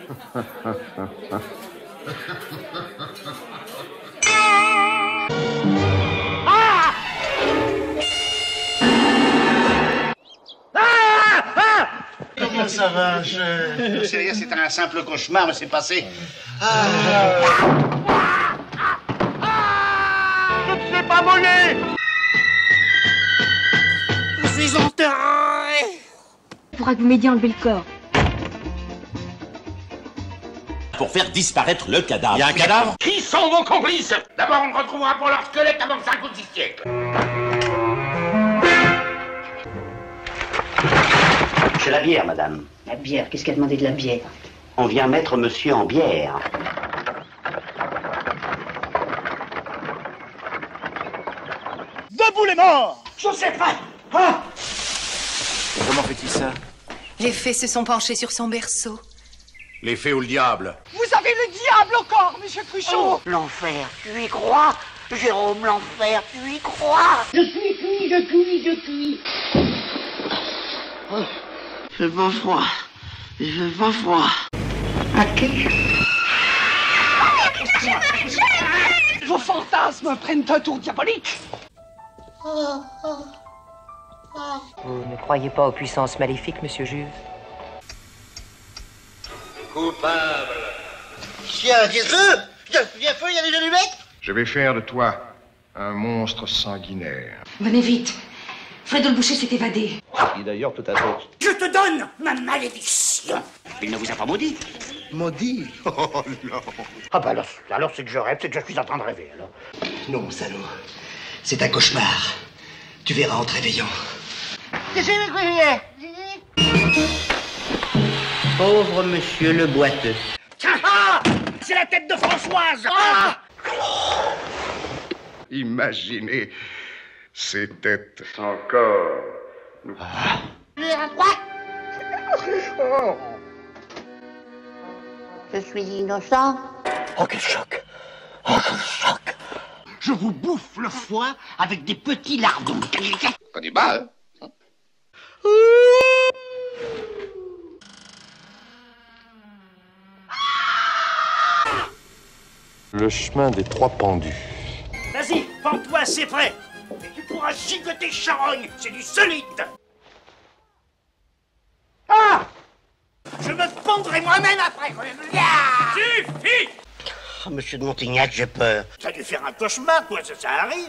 Comment ça va, chef? C'est rien, c'est un simple cauchemar, mais c'est passé. Je ne sais pas voler. Je suis enterré. Il faudra que vous m'aidiez à enlever le corps. Pour faire disparaître le cadavre. Il y a un cadavre? Qui sont vos complices? D'abord, on ne retrouvera pas leur squelette avant 5 ou 6 siècles. C'est la bière, madame. La bière, qu'est-ce qu'a demandé de la bière? On vient mettre monsieur en bière. Debout les morts! Je sais pas! Ah! Comment fait-il ça? Les fées se sont penchés sur son berceau. Les fées ou le diable? Vous avez le diable encore, monsieur Cruchot! Oh, l'enfer, tu y crois? Jérôme, l'enfer, tu y crois? Je suis cuit, je cuis, je cuis. J'ai pas froid. J'ai pas froid. À qui? Vos fantasmes prennent un tour diabolique! Vous ne croyez pas aux puissances maléfiques, monsieur Juve? Coupable. Viens feu! Viens feu, il y a des allumettes? Je vais faire de toi un monstre sanguinaire. Venez vite. Fredo le boucher s'est évadé. Et d'ailleurs, tout à fait. Je te donne ma malédiction! Il ne vous a pas maudit? Maudit? Oh non. Ah bah alors c'est que je rêve, c'est que je suis en train de rêver, alors. Non, salaud. C'est un cauchemar. Tu verras en te réveillant. Pauvre monsieur le boiteux. Ah! C'est la tête de Françoise! Ah! Imaginez ces têtes encore. Je suis innocent. Oh, quel choc! Oh, quel choc! Je vous bouffe le foie avec des petits lardons. Cannibale? Le chemin des trois pendus. Vas-y, pends-toi, c'est prêt! Et tu pourras gigoter charogne, c'est du solide! Ah! Je me pendrai moi-même après! Suffit! Oh, monsieur de Montignac, j'ai peur. Ça a dû faire un cauchemar, quoi, ça arrive!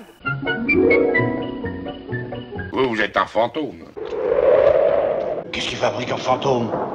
Vous êtes un fantôme. Qu'est-ce qu'il fabrique en fantôme?